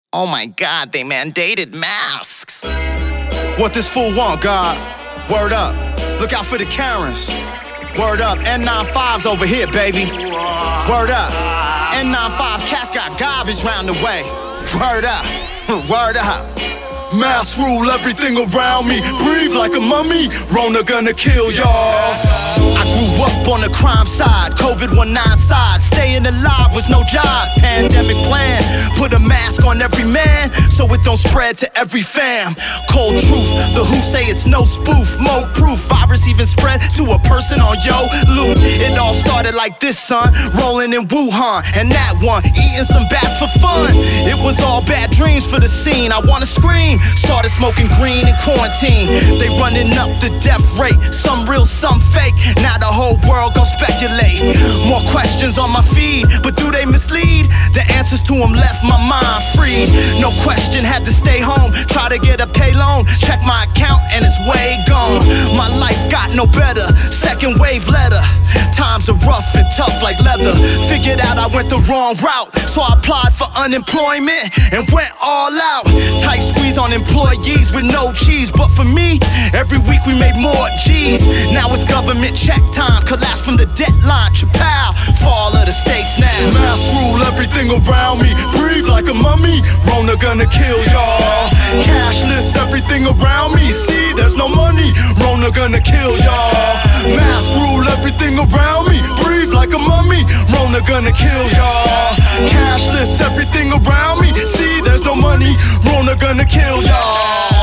Oh my God, they mandated masks. What this fool want, God? Word up. Look out for the Karens. Word up. N95's over here, baby. Word up. N95's cats got garbage round the way. Word up. Word up. Mask rule everything around me. Breathe like a mummy. Rona gonna kill y'all. I grew up on the crime side. COVID-19 side. Staying alive was no job. Pandemic plan. Put a mask on every man so it don't spread to every fam. Cold truth. The who say it's no spoof. Mo proof. Virus even spread to a person on yo loop. It all started like this, son. Rolling in Wuhan. And that one. Eating some bats for fun. It was all bad dreams for the scene. I wanna scream. Started smoking green in quarantine. They running up the death rate. Some real, some fake. Now the whole world gon' speculate. More questions on my feed, but do they mislead? The answers to them left my mind freed. No question, had to stay home. Try to get a pay loan. Check my account and it's way gone. My life got no better. Second wave letter. Times are rough and tough like leather. Figured out I went the wrong route, so I applied for unemployment and went all out. Tight squeeze on employees with no cheese, but for me, every week we made more G's. Now it's government check time, collapse from the deadline. Chappelle, fall of the states now. Mask rule everything around me. Breathe like a mummy. Rona gonna kill y'all. Cashless everything around me. See, there's no money. Rona gonna kill y'all. Mask rule everything around me. Breathe like a mummy. Rona gonna kill y'all. Cashless everything around me. See, there's no money. Rona gonna kill y'all.